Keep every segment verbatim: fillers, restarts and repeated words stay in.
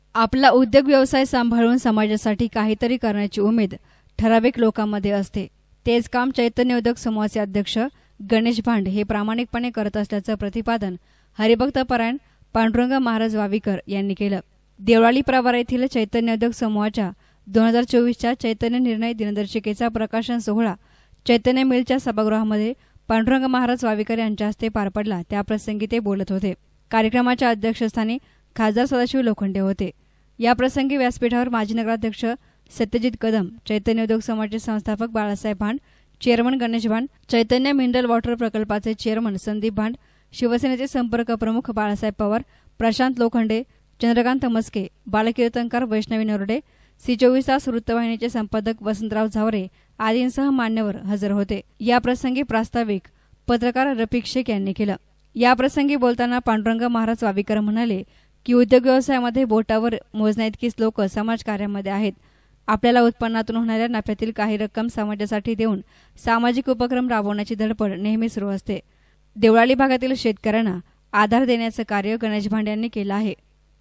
आपला उद्योग व्यवसाय सांभाळून समाजासाठी काहीतरी करण्याची उमेद ठराविक लोकांमध्ये असते. तेच काम चैतन्य उद्योग समूहाचे अध्यक्ष गणेश भांड हे प्रामाणिकपणे करत असल्याचं प्रतिपादन हरिभक्तपरायण पांडुरंग महाराज वावीकर यांनी केलं. देवळाली प्रवरा येथील चैतन्य उद्योग समूहाच्या दोन हजार चोवीसच्या चैतन्य निर्णय दिनदर्शिकेचा प्रकाशन सोहळा चैतन्य मिलच्या सभागृहामध्ये पांडुरंग महाराज वावीकर यांच्या हस्ते पार पडला. त्याप्रसंगी ते बोलत होते. कार्यक्रमाच्या अध्यक्षस्थानी खासदार सदाशिव लोखंडे होते. याप्रसंगी व्यासपीठावर माजी नगराध्यक्ष सत्यजित कदम, चैतन्य उद्योग समाजाचे संस्थापक बाळासाहेब भांड, chairman Ganesh Bhand, Chaitanya mineral water प्रकल्पाचे चेअरमन संदीप भांड, शिवसेनेचे संपर्क प्रमुख बाळासाहेब पवार, प्रशांत लोखंडे, चंद्रकांत मस्के, बालकीर्तनकार वैष्णवी नरोडे, सी चोवीस तास वृत्तवाहिनीचे संपादक वसंतराव झावरे आदींसह मान्यवर हजर होते. याप्रसंगी प्रास्ताविक पत्रकार रफिक शेख यांनी केलं. याप्रसंगी बोलताना पांडुरंग महाराज वावीकर म्हणाले की उद्योग व्यवसायामध्ये बोटावर मोजण्याइतकीच लोक समाजकार्यामध्ये आहेत. आपल्याला उत्पन्नातून होणाऱ्या नफ्यातील काही रक्कम समाजासाठी देऊन सामाजिक उपक्रम राबवण्याची धडपड नेहमी सुरू असते. देवळाली भागातील शेतकऱ्यांना आधार देण्याचं कार्य गणेश भांड यांनी केलं आहे.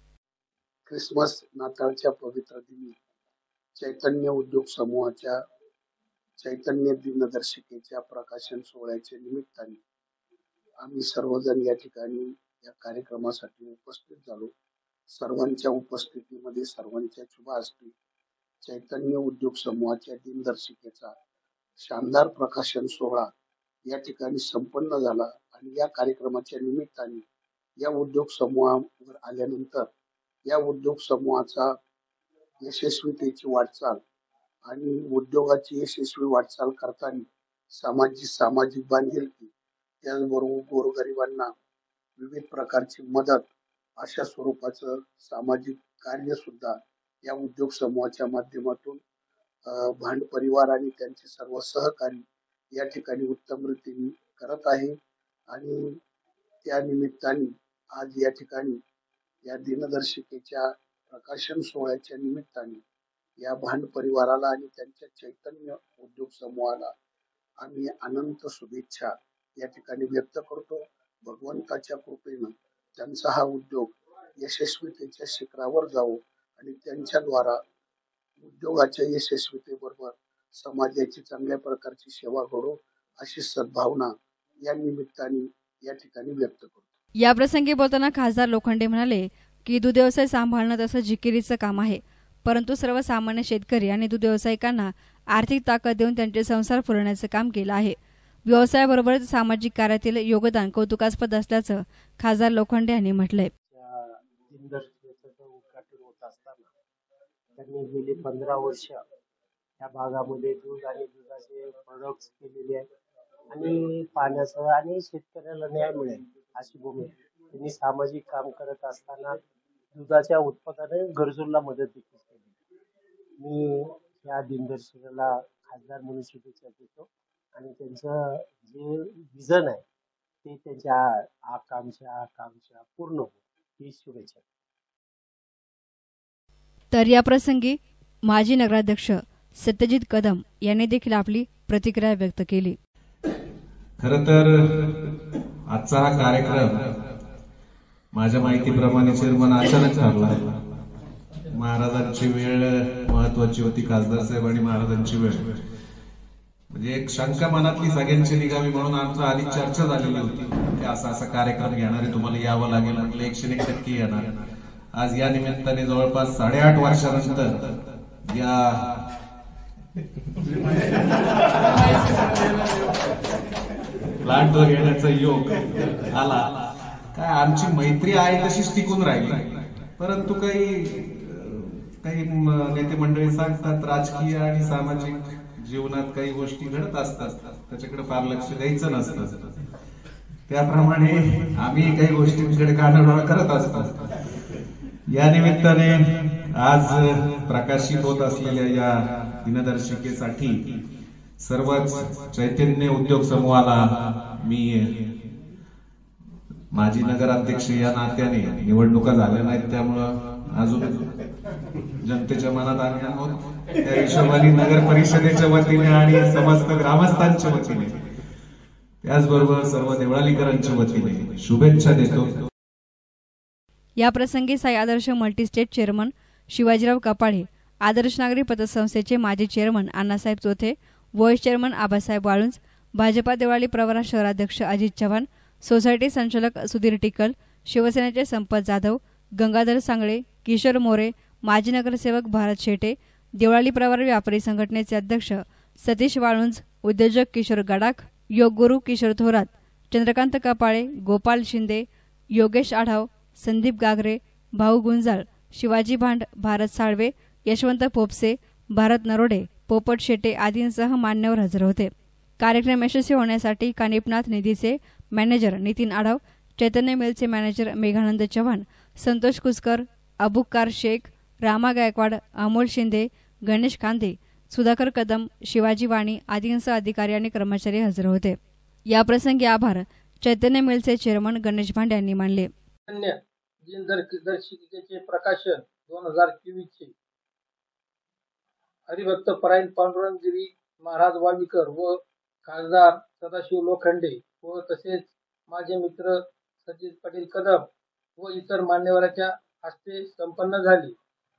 क्रिसमस नाताळच्या पवित्र दिनी चैतन्य उद्योग समूहाच्या चैतन्य दिनदर्शिकेच्या प्रकाशन सोहळ्याच्या निमित्ताने आम्ही सर्वजण या ठिकाणी या कार्यक्रमासाठी उपस्थित झालो. सर्वांच्या उपस्थितीमध्ये सर्वांच्या शुभ हस्ते चैतन्य उद्योग समूहाच्या दिनदर्शिकेचा शानदार प्रकाशन सोहळा या ठिकाणी संपन्न झाला. आणि या कार्यक्रमाच्या निमित्ताने या उद्योग समूहावर आल्यानंतर या उद्योग समूहाचा यशस्वीतेची वाटचाल आणि उद्योगाची यशस्वी वाटचाल करताना सामाजिक सामाजिक बांधिलकी, त्याचबरोबर गोरगरिबांना विविध प्रकारची मदत अशा स्वरूपाचं सामाजिक कार्य सुद्धा या उद्योग समूहाच्या माध्यमातून भांड परिवार आणि त्यांचे सर्व सहकारी या ठिकाणी उत्तम रीतीने करत आहे. आणि त्या निमित्ताने आज या ठिकाणी या दिनदर्शिकेच्या प्रकाशन सोहळ्याच्या निमित्ताने या भांड परिवाराला आणि त्यांच्या चैतन्य उद्योग समूहाला आम्ही अनंत शुभेच्छा या ठिकाणी व्यक्त करतो. भगवंताच्या कृपेनं त्यांचा हा उद्योग यशस्वीतेच्या शिखरावर जावो आणि त्यांच्याद्वारा उद्योगाच्या यशस्वीतेबरोबर समाजाची चांगल्या प्रकारची सेवा घडो अशी सद्भावना या निमित्ताने या ठिकाणी व्यक्त करतो. या प्रसंगी बोलताना खासदार लोखंडे म्हणाले की दूध व्यवसाय सांभाळणं तसं जिकिरीचं काम आहे, परंतु सर्वसामान्य शेतकरी आणि दूध व्यावसायिकांना आर्थिक ताकद देऊन त्यांचे संसार फुलवण्याचं काम केलं आहे. व्यवसायाबरोबरच सामाजिक कार्यातील योगदान कौतुकास्पद असल्याचं खासदार लोखंडे यांनी म्हटलंय. उद्घाटन होत असताना त्यांनी गेली पंधरा वर्ष या भागामध्ये दूध आणि दुधाचे प्रोडक्ट्स केलेले आहेत आणि पाण्याचं आणि शेतकऱ्याला न्याय मिळेल अशी भूमिका त्यांनी सामाजिक काम करत असताना दुधाच्या उत्पादनाने गरजूंना मदत देखील केली. मी या दिनदर्शिकेला खासदार म्हणून शुभेच्छा देतो आणि त्यांचं जे विजन आहे ते त्यांच्या आकांक्षा आकांक्षा पूर्ण हो ही शुभेच्छा. तर या प्रसंगी माजी नगराध्यक्ष सत्यजित कदम यांनी देखील आपली प्रतिक्रिया व्यक्त केली. खरं तर आजचा हा कार्यक्रम माझ्या माहितीप्रमाणे चेअरमन अचानक ठरला. महाराजांची वेळ महत्वाची होती, खासदार साहेब आणि महाराजांची वेळ म्हणजे एक शंका मनातली सगळ्यांची निघावी म्हणून आमचा आधी चर्चा झालेली होती की असा असा कार्यक्रम घेणार आहे, तुम्हाला यावं लागेल. आपले एकशे एक टक्के येणार. आज या निमित्ताने जवळपास साडेआठ वर्षानंतर या प्लांटवर येण्याचा योग आला. काय आमची मैत्री आहे तशीच टिकून राहिली, परंतु काही काही नेते मंडळी सांगतात राजकीय आणि सामाजिक जीवनात काही गोष्टी घडत असतात, त्याच्याकडे फार लक्ष द्यायचं नसतं. त्याप्रमाणे आम्ही काही गोष्टींकडे कानाडोळा करत असतो. या निमित्ताने आज प्रकाशित होत असलेल्या या दिनदर्शिकेसाठी सर्वच चैतन्य उद्योग समूहाला मी माजी नगराध्यक्ष या नात्याने, निवडणुका झाल्या नाहीत त्यामुळं अजून जनतेच्या मनात आम्ही आहोत, त्या हिशोबाने नगर परिषदेच्या वतीने आणि समस्त ग्रामस्थांच्या वतीने त्याचबरोबर सर्व देवळालीकरांच्या वतीने शुभेच्छा देतो. याप्रसंगी साई आदर्श मल्टीस्टेट चेअरमन शिवाजीराव कपाळे, आदर्श नागरी पतसंस्थेचे माजी chairman Annasaheb Chothe, vice chairman Abasaheb Walunj, Bhajapa Deolali Pravara शहराध्यक्ष अजित चव्हाण, सोसायटी संचालक सुधीर टिकल, शिवसेनेचे संपत जाधव, गंगाधर सांगळे, किशोर मोरे, माजी नगरसेवक भारत शेटे, देवळाली प्रवरा व्यापारी संघटनेचे अध्यक्ष सतीश वाळुंज, उद्योजक किशोर गडाख, योगगुरू किशोर थोरात, चंद्रकांत कपाळे, गोपाल शिंदे, योगेश आढाव, संदीप गागरे, भाऊ गुंजाळ, शिवाजी भांड, भारत साळवे, यशवंत पोपसे, भारत नरोडे, पोपट शेटे आदींसह मान्यवर हजर होते. कार्यक्रम यशस्वी होण्यासाठी कानिपनाथ निधीचे मॅनेजर नितीन आढाव, चैतन्य मिलचे मॅनेजर मेघानंद चव्हाण, संतोष कुसकर, अबुक्कार शेख, रामा गायकवाड, अमोल शिंदे, गणेश कांदे, सुधाकर कदम, शिवाजी वाणी आदींसह अधिकारी आणि कर्मचारी हजर होते. याप्रसंगी आभार चैतन्य मिलचे चेअरमन गणेश भांड यांनी मानले. दिनदर्शिकेचे प्रकाशन दोन हजार चोवीस चे हरिभक्त परायण पांडुरंगगिरी महाराज वावीकर व खासदार सदाशिव लोखंडे व तसेच माझे मित्र सतीश पाटील कदम व इतर मान्यवरांच्या हस्ते संपन्न झाले.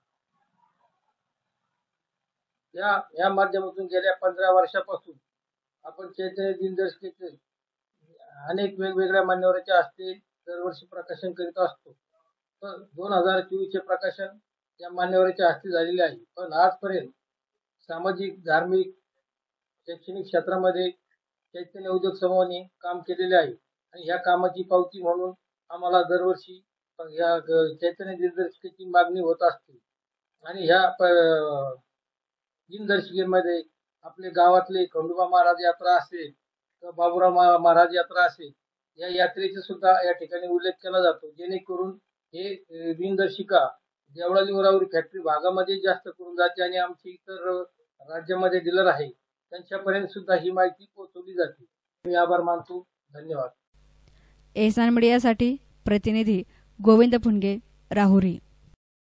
या या माध्यमातून गेल्या पंधरा वर्षापासून आपण चैतन्य दिनदर्शिकेचे अनेक वेगवेगळ्या मान्यवरांच्या हस्ते दरवर्षी प्रकाशन करीत असतो. तर दोन हजार चोवीस चे प्रकाशन या मान्यवरांच्या हस्ते झालेले आहे. पण आजपर्यंत सामाजिक, धार्मिक, शैक्षणिक क्षेत्रामध्ये चैतन्य उद्योग समूहाने काम केलेले आहे आणि ह्या कामाची पावती म्हणून आम्हाला दरवर्षी या चैतन्य दिनदर्शिकेची मागणी होत असते. आणि ह्या दिनदर्शिकेमध्ये आपले गावातले खंडोबा महाराज यात्रा असेल किंवा बाबुराव महाराज यात्रा असेल, या यात्रेचा सुद्धा या ठिकाणी उल्लेख केला जातो, जेणेकरून हे दिनदर्शिका देवळाली उरावरी फॅक्टरी भागामध्ये जास्त करून जाते आणि आमचे इतर राज्यामध्ये डीलर आहे त्यांच्यापर्यंत सुद्धा ही माहिती पोहोचवली जाते. मी आभार मानतो. धन्यवाद. एहसान मीडियासाठी प्रतिनिधी गोविंद फुंगे, राहुरी.